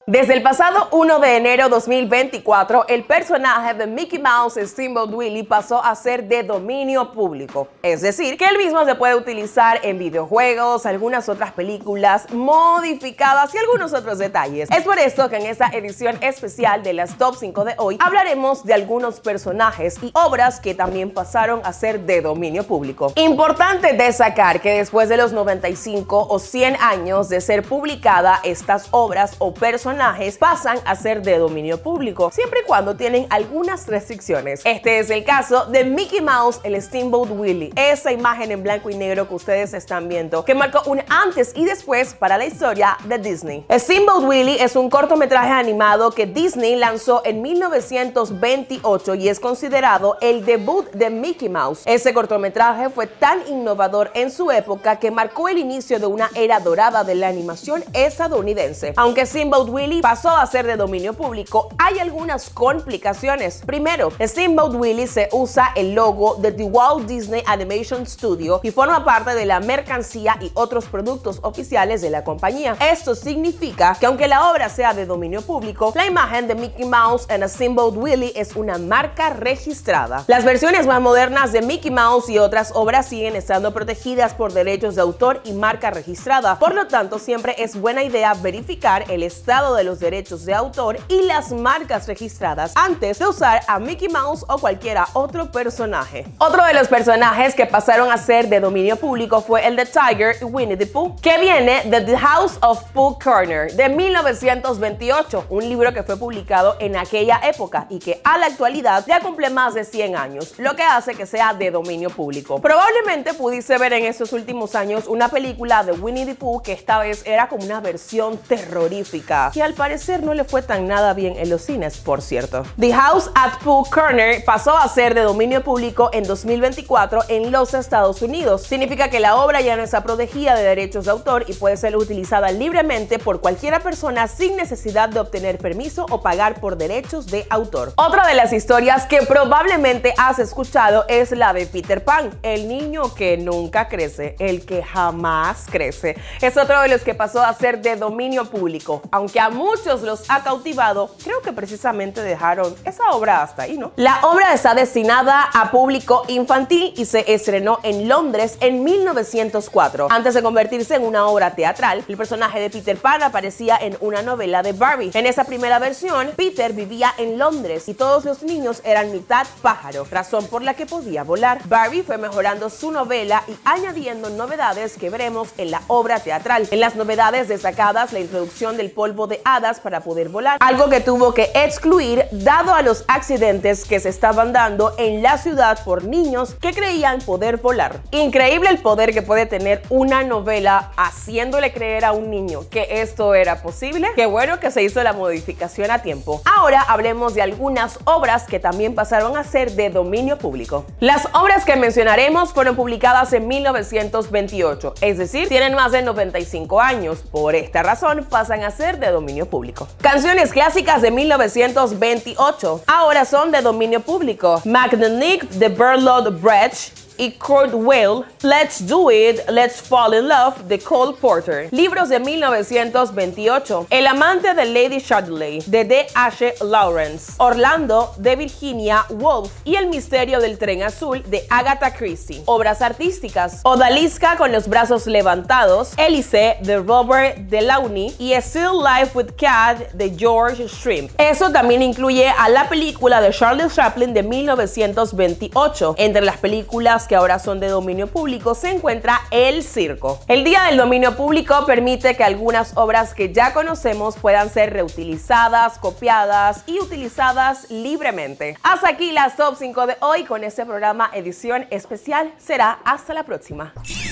Desde el pasado 1 de enero 2024, el personaje de Mickey Mouse Steamboat Willie pasó a ser de dominio público. Es decir, que el mismo se puede utilizar en videojuegos, algunas otras películas modificadas y algunos otros detalles. Es por esto que en esta edición especial de las Top 5 de hoy hablaremos de algunos personajes y obras que también pasaron a ser de dominio público. Importante destacar que después de los 95 o 100 años de ser publicada, estas obras o personajes pasan a ser de dominio público, siempre y cuando tienen algunas restricciones. Este es el caso de Mickey Mouse, el Steamboat Willie, esa imagen en blanco y negro que ustedes están viendo, que marcó un antes y después para la historia de Disney. Steamboat Willie es un cortometraje animado que Disney lanzó en 1928 y es considerado el debut de Mickey Mouse. Ese cortometraje fue tan innovador en su época que marcó el inicio de una era dorada de la animación estadounidense. Aunque Steamboat Willie pasó a ser de dominio público, hay algunas complicaciones. Primero, Steamboat Willie se usa el logo de The Walt Disney Animation Studio y forma parte de la mercancía y otros productos oficiales de la compañía. Esto significa que aunque la obra sea de dominio público, la imagen de Mickey Mouse en Steamboat Willie es una marca registrada. Las versiones más modernas de Mickey Mouse y otras obras siguen estando protegidas por derechos de autor y marca registrada. Por lo tanto, siempre es buena idea verificar el estado de los derechos de autor y las marcas registradas antes de usar a Mickey Mouse o cualquiera otro personaje. Otro de los personajes que pasaron a ser de dominio público fue el de Tiger y Winnie the Pooh, que viene de The House of Pooh Corner de 1928, un libro que fue publicado en aquella época y que a la actualidad ya cumple más de 100 años, lo que hace que sea de dominio público. Probablemente pudiste ver en estos últimos años una película de Winnie the Pooh que esta vez era como una versión terrorífica, que al parecer no le fue tan nada bien en los cines, por cierto. The House at Pooh Corner pasó a ser de dominio público en 2024 en los Estados Unidos. Significa que la obra ya no está protegida de derechos de autor y puede ser utilizada libremente por cualquier persona sin necesidad de obtener permiso o pagar por derechos de autor. Otra de las historias que probablemente has escuchado es la de Peter Pan, el niño que nunca crece, el que jamás crece. Es otro de los que pasó a ser de dominio público, aunque a muchos los ha cautivado. Creo que precisamente dejaron esa obra hasta ahí, ¿no? La obra está destinada a público infantil y se estrenó en Londres en 1904. Antes de convertirse en una obra teatral, el personaje de Peter Pan aparecía en una novela de Barbie. En esa primera versión, Peter vivía en Londres y todos los niños eran mitad pájaro, razón por la que podía volar. Barbie fue mejorando su novela y añadiendo novedades que veremos en la obra teatral. En las novedades destacadas, la introducción del polvo de hadas para poder volar, algo que tuvo que excluir dado a los accidentes que se estaban dando en la ciudad por niños que creían poder volar. Increíble el poder que puede tener una novela haciéndole creer a un niño que esto era posible. Qué bueno que se hizo la modificación a tiempo. Ahora hablemos de algunas obras que también pasaron a ser de dominio público. Las obras que mencionaremos fueron publicadas en 1928, es decir, tienen más de 95 años. Por esta razón pasan a ser de dominio público. Canciones clásicas de 1928 ahora son de dominio público. Magnifique de Bertolt Brecht y Kurt Weill, Let's Do It, Let's Fall in Love de Cole Porter. Libros de 1928. El amante de Lady Chatterley de D.H. Lawrence. Orlando de Virginia Woolf y El misterio del tren azul de Agatha Christie. Obras artísticas. Odalisca con los brazos levantados, Élise de Robert Delaunay y A Still Life with Cat de George Shrimp. Eso también incluye a la película de Charles Chaplin de 1928. Entre las películas que ahora son de dominio público se encuentra El Circo. El Día del Dominio Público permite que algunas obras que ya conocemos puedan ser reutilizadas, copiadas y utilizadas libremente. Hasta aquí las Top 5 de hoy con este programa edición especial. Será hasta la próxima.